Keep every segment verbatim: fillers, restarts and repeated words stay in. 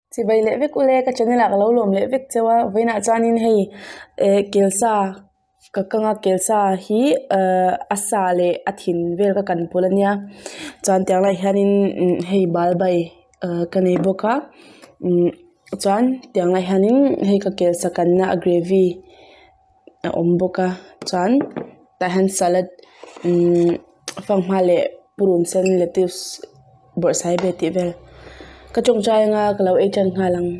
Thì bây lệ vik ule ka channel ak lo lom le vik chewa veina chanin hei kelsa ka kanga kelsa hi asa le athin vel ka kan pulania chan tiang lai hanin hei balbai ka nei boka chan tiang lai hanin hei ka kelsa kan na gravy om boka chan ta han salad fang male purun sen lettuce bor sai be ti vel ka chong chai nga kalau e chan ngalang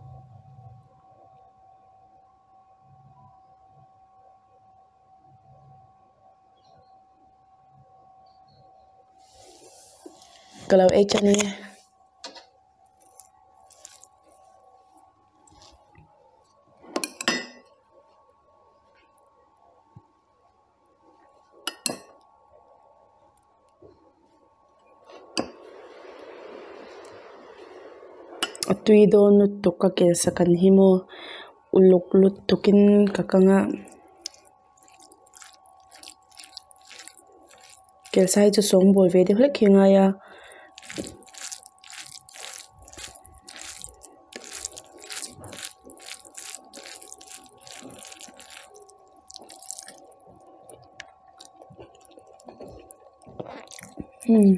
kalau e chan ni atui do nu tukka kelsa kan himo uluk lut tukin kakanga kelsa hi chu song bol ve de hlek hinga ya hmm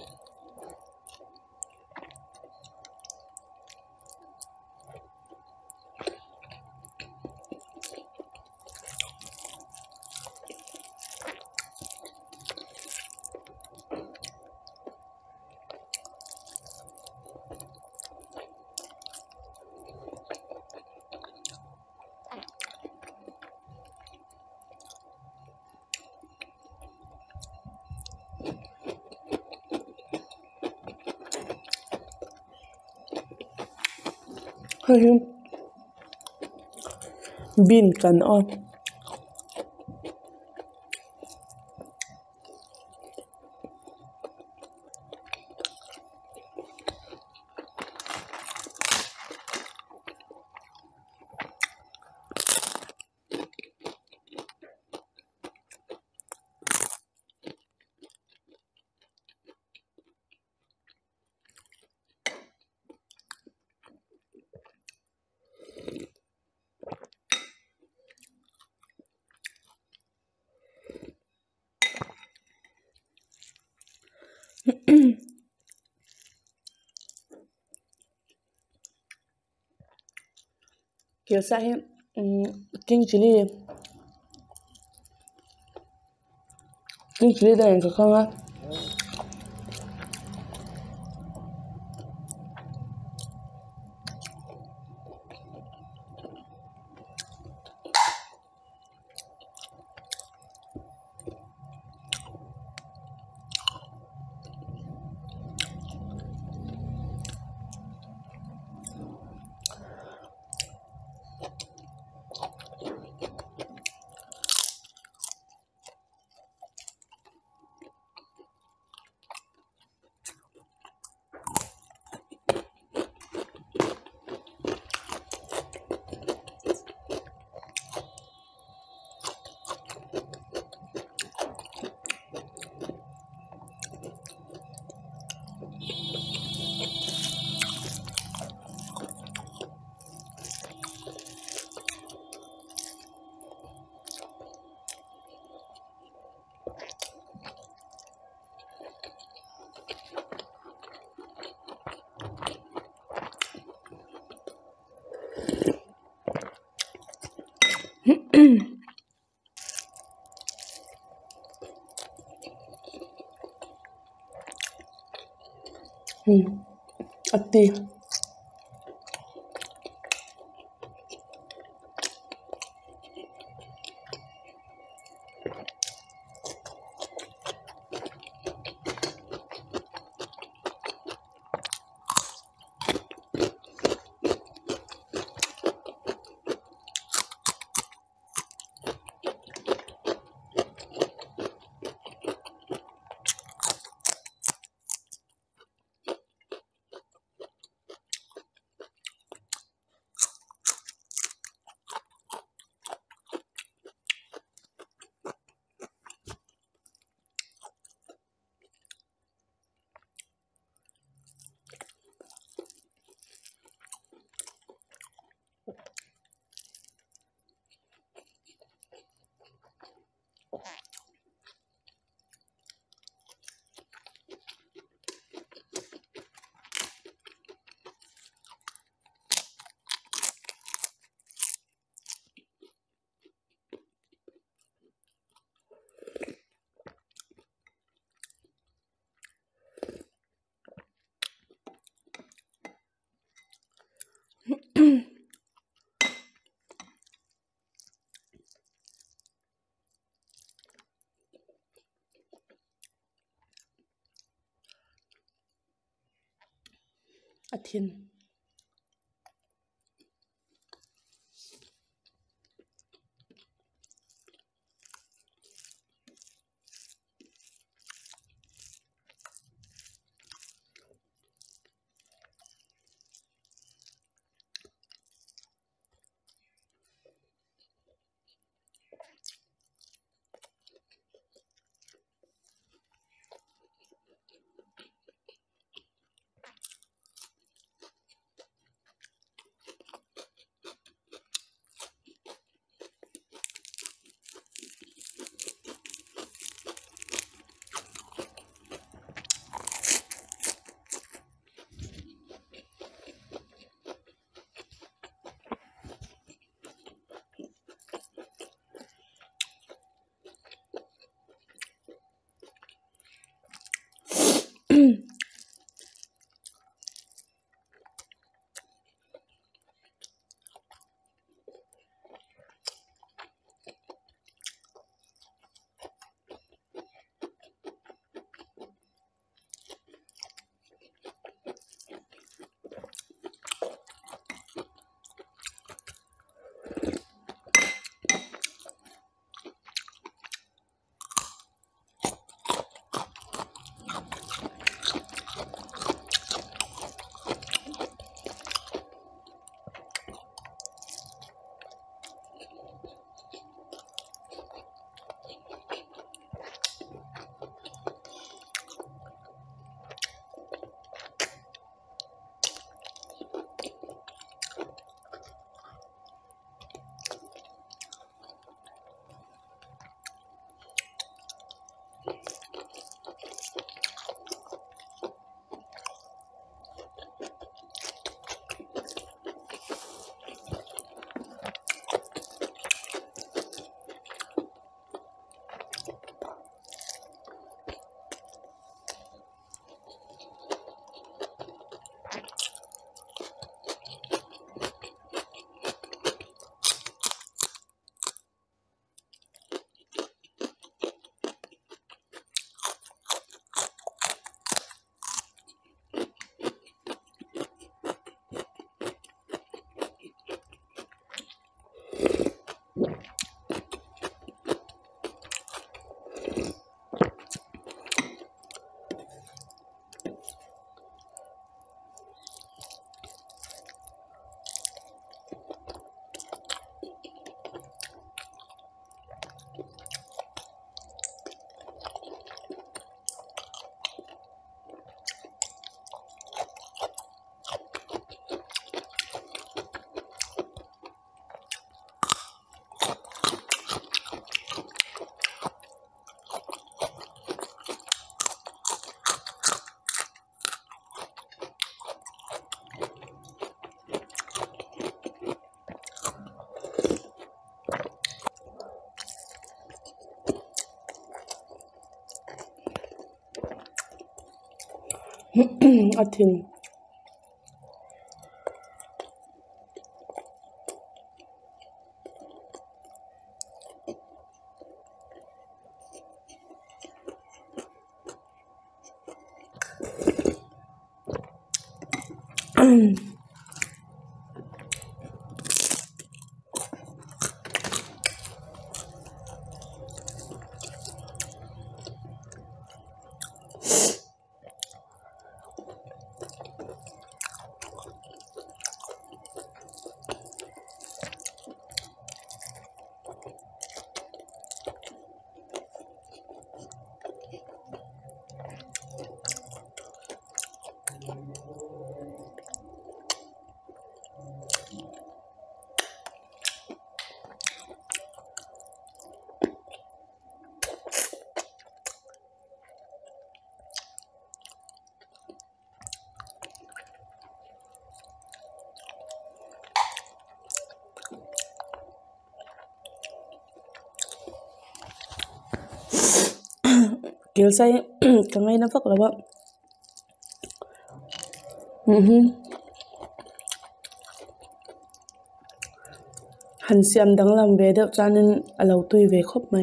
bin kan o kelsa hi king chili king chili da en kakanga hmm ati a thin a thin Kelsa kangai na vak lawa mhm han siam dang lam ve deuh chanin alo tui ve khop mai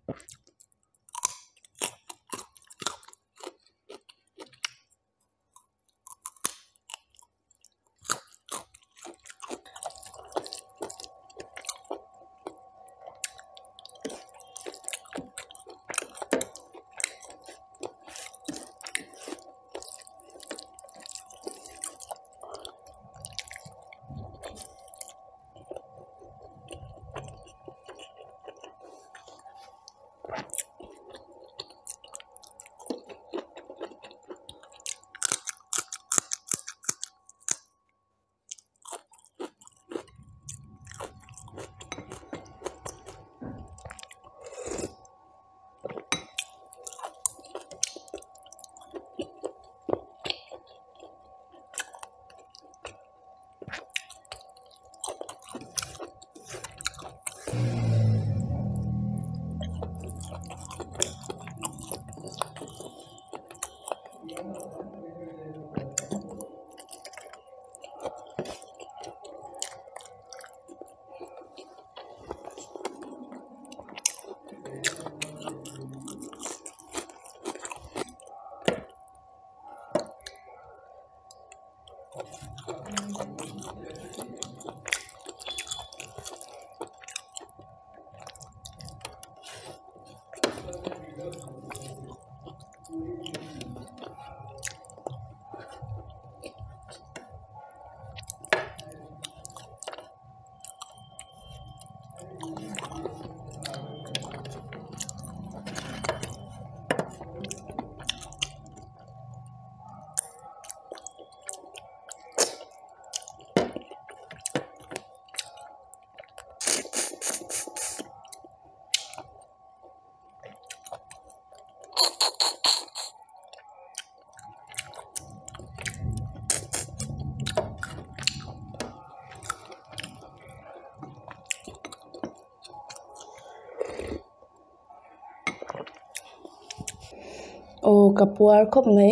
ô kapuar khop mai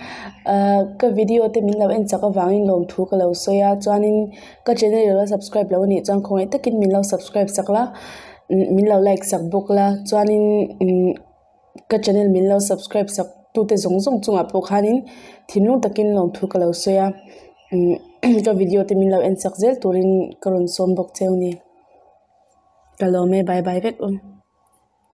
ka video te min lo en chaka wangin lom thu ka lo soya chuanin ka channel lo subscribe lo ni chang khongai takin min lo subscribe sakla min lo like sak bok la chuanin ka channel min lo subscribe sak tu te zong zong chunga po khanin thinlung takin lom thu ka lo soya ka video te min lo en sak zel turin karon som bok cheu ni kalome bye bye vek um